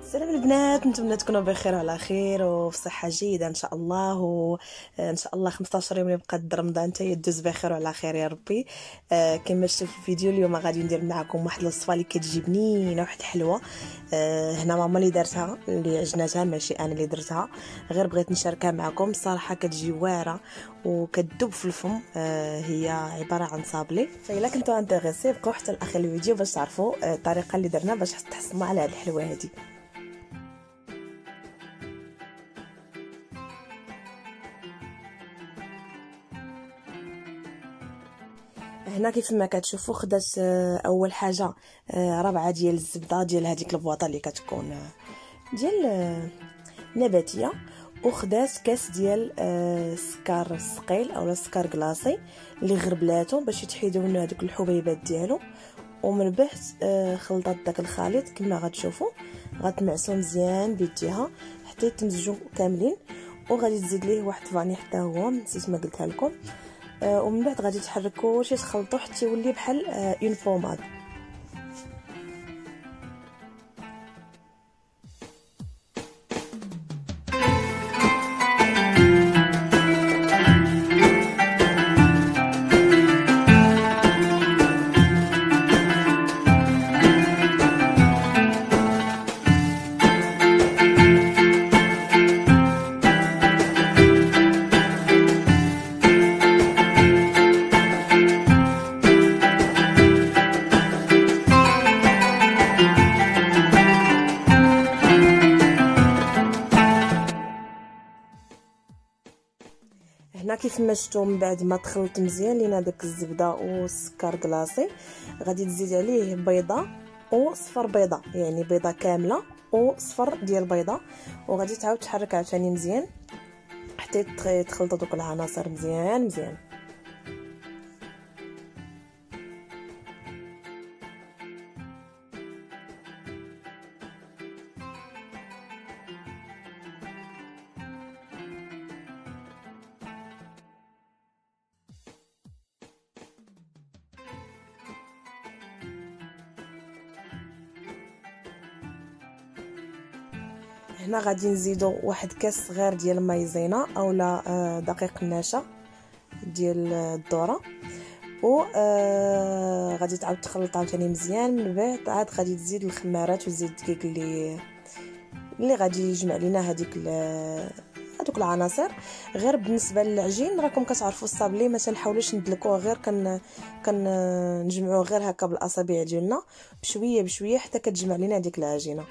سلام البنات، نتمنى تكونوا بخير وعلى خير وفي صحه جيده ان شاء الله. وان شاء الله 15 يوم اللي بقى رمضان حتى يدوز بخير وعلى خير يا ربي. كما شفتوا في الفيديو اليوم غادي ندير معكم واحد الوصفه اللي كتجي بنينه واحد حلوه. هنا ماما اللي دارتها اللي عجناتها، ماشي انا اللي درتها، غير بغيت نشاركها معكم. صراحه كتجي واعره وكتذوب في الفم. هي عباره عن صابلي، فإلا كنتو انتريسي بقاو حتى لاخر الفيديو باش تعرفوا الطريقه اللي درنا باش تحصلوا على هاد الحلوه هادي. هنا كيف ما كتشوفوا خدات اول حاجه ربعه ديال الزبده ديال هذيك البواطه اللي كتكون ديال نباتيه، وخدات كاس ديال السكر الثقيل اولا السكر كلاصي اللي غربلاتو باش يتحيدوا منه هذوك الحبيبات ديالو. ومن بعد خلطات داك الخليط كما غتشوفوا غتنعسو مزيان بيديها حتى يتمزجوا كاملين. وغادي تزيد ليه واحد فاني حتى هو نسيت ما قلتها لكم. ومن بعد غادي تحركوا كلشي تخلطوا حتى يولي بحال اون بوماد. هنا كيف ما شفتوا من بعد ما تخلط مزيان لينا داك الزبده والسكر كلاصي غادي تزيد عليه بيضه وصفر بيضه، يعني بيضه كامله وصفر ديال بيضه، وغادي تعاود تحرك عاوتاني مزيان حتى يتخلطوا دوك العناصر مزيان مزيان. هنا غادي نزيدو واحد كاس صغير ديال مايزينا اولا دقيق النشا ديال الذره، و غادي تعاود تخلط عاوتاني مزيان. من بعد عاد غادي تزيد الخمارات وزيت الدقيق اللي غادي يجمع لينا هذوك العناصر. غير بالنسبه للعجين راكم كتعرفوا الصابلي ما تنحاولوش ندلكوه، غير نجمعوه غير هكا بالاصابع ديالنا بشويه بشويه حتى كتجمع لينا هذيك العجينه.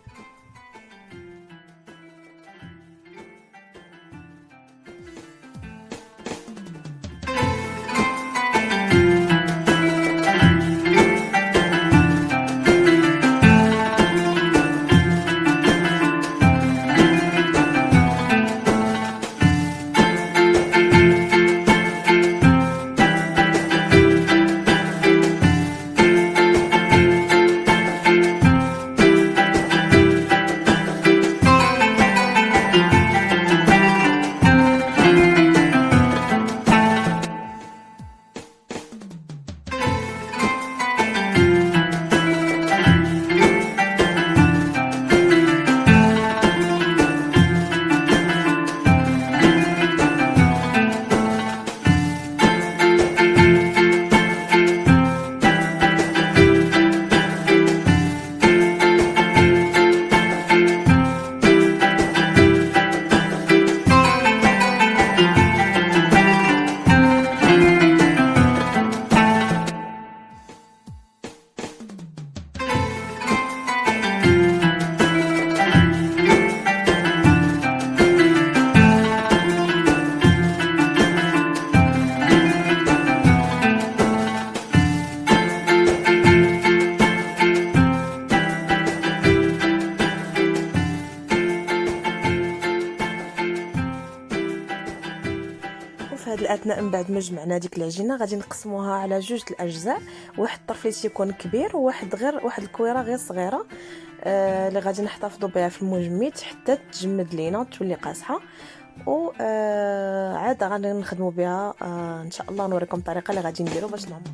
في هذه الاثناء من بعد ما جمعنا ديك العجينه غادي نقسموها على جوج الاجزاء، واحد الطرفيت يكون كبير وواحد واحد الكويره غير صغيره اللي غادي نحتفظوا بها في المجمد حتى تجمد لينا تولي قاصحه. و عاد غادي نخدموا بها ان شاء الله. نوريكم الطريقه اللي غادي نديرو باش نعملوا.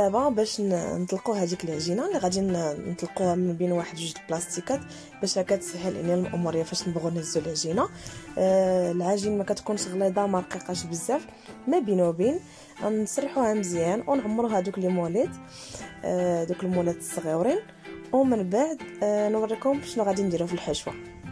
دابا باش نطلقوا هذيك العجينه اللي غادي نطلقوها من بين واحد جوج بلاستيكات باش هكا تسهل علينا الامور فاش نبغوا نهزوا العجينه. العجين ما كتكونش غليظه ما رقيقاش بزاف، ما بين وبين. نسرحوها مزيان ونعمروها دوك لي موليت، دوك المولات الصغيورين، ومن بعد نوريكم شنو غادي نديرو في الحشوه.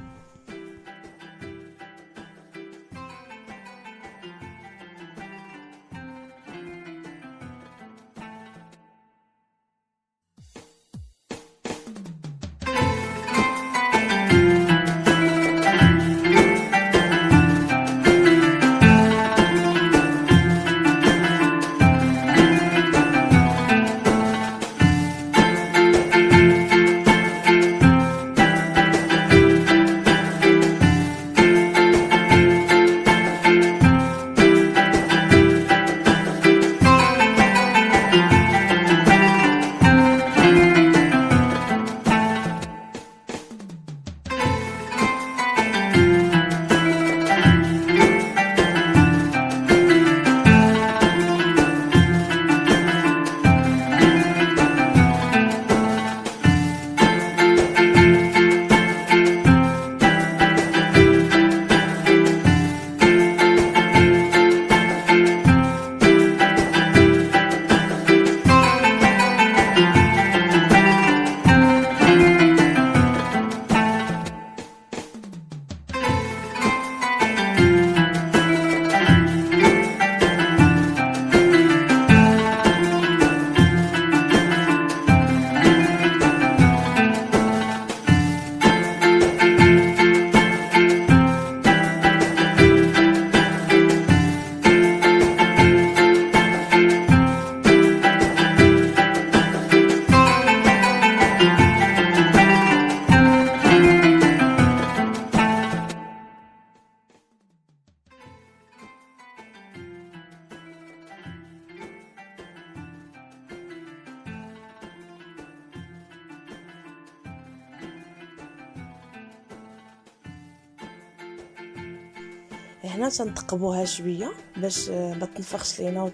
هنا تنثقبوها شويه باش ما تنفخش لينا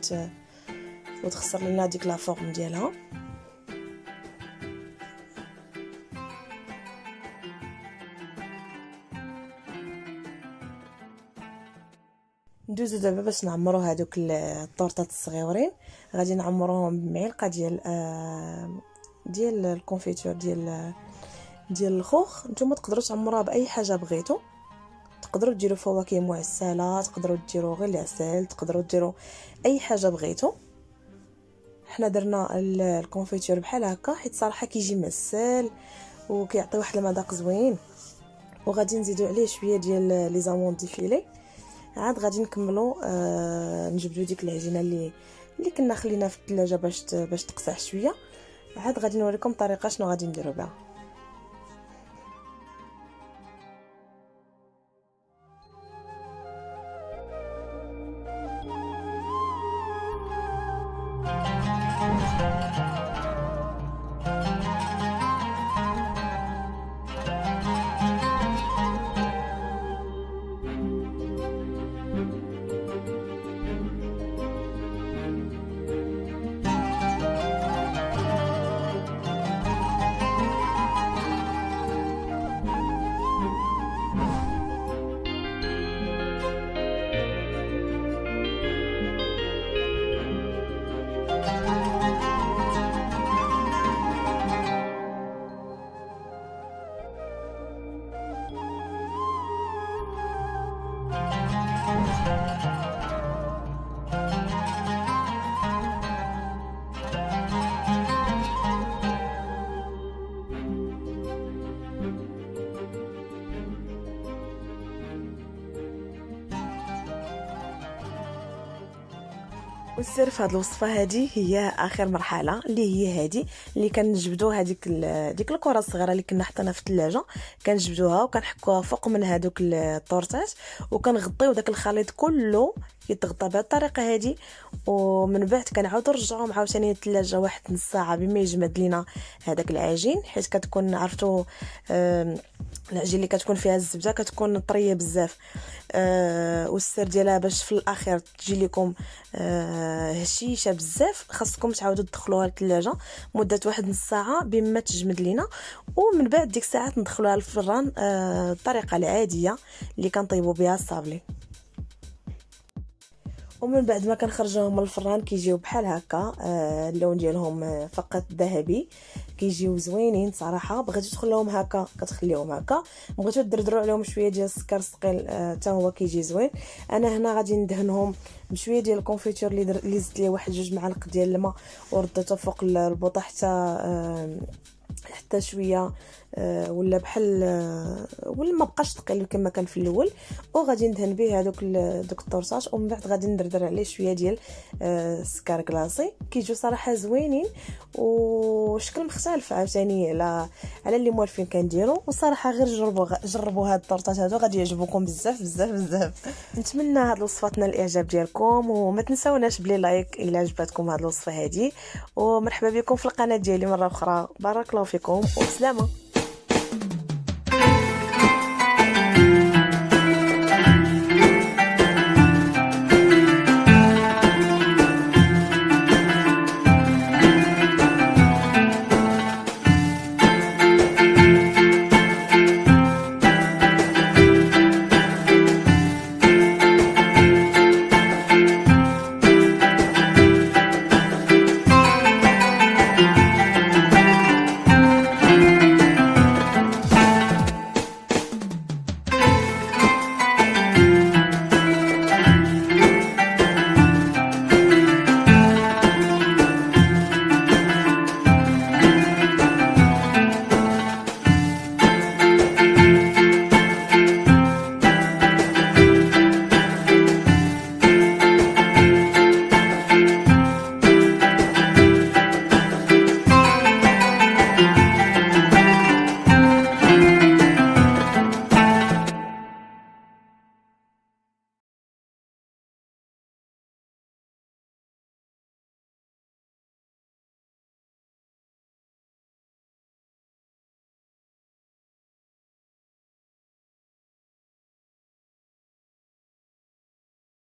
وتخسر لنا ديك لا فورم ديالها. ندوزو دابا باش نعمرو هذوك الطورطات الصغيورين. غادي نعمروهم بمعلقه ديال الكونفيتور ديال الخوخ. نتوما تقدروا تعمروها باي حاجه بغيتو، تقدروا ديروا فواكه معسله، تقدروا ديروا غير العسل، تقدروا ديروا اي حاجه بغيتو. حنا درنا الكونفيتور بحال هكا حيت صراحه كيجي معسل وكيعطي واحد المذاق زوين. وغادي نزيدوا عليه شويه ديال لي زاموند ديفيلي. عاد غادي نكملوا نجبدوا ديك العجينه اللي كنا خلينا في الثلاجه باش تقصح شويه. عاد غادي نوريكم الطريقه شنو غادي نديروا بها. والسر في هذه الوصفه هذه هي اخر مرحله اللي هي هذه اللي كنجبدوا هذيك ديك الكره الصغيره اللي كنا حطيناها في الثلاجه، كنجبدوها وكنحكوها فوق من هذوك الطورطات وكنغطيو داك الخليط كله يتغطى بهذه الطريقه هذه. ومن بعد كنعاودوا نرجعوهم عاوتاني الثلاجه واحد نص ساعه بما يجمد لينا هذاك العجين، حيت كتكون عرفتوا العجين اللي كتكون فيها الزبده كتكون طريه بزاف. والسر ديالها باش في الاخير تجي لكم هشيشه بزاف، خاصكم تعاودوا تدخلوها للثلاجه مده واحد نص ساعه بما تجمد لينا، ومن بعد ديك الساعات ندخلوها للفران الطريقه العاديه اللي كنطيبوا بها الصابلي. ومن بعد ما كنخرجوهم من الفران كيجيو بحال هكا، اللون ديالهم فقط ذهبي، كيجيو زوينين صراحه. بغيتو تخليوهم هكا كتخليوهم هكا، بغيتو دردروا عليهم شويه ديال السكر ثقيل حتى هو كيجي زوين. انا هنا غادي ندهنهم بشويه ديال الكونفيتور اللي زدت ليه واحد 2 معالق ديال الماء ورديته فوق البوطه حتى شويه ولا بحال ولا ما بقاش ثقيل كما كان في الاول. وغادي ندهن به هذوك الطورطات، ومن بعد غادي ندردر عليه شويه ديال السكر كلاصي. كيجيو صراحه زوينين وشكل مختلف عاوتاني على اللي موالفين كنديروا. وصراحه غير جربوا هاد الطورطات هادو غادي يعجبوكم بزاف بزاف بزاف. نتمنى هاد الوصفه تنال الاعجاب ديالكم، وما تنساوناش بلي لايك الا عجبتكم هاد الوصفه هادي. ومرحبا بكم في القناه ديالي مره اخرى. بارك الله فيكم وبسلامه.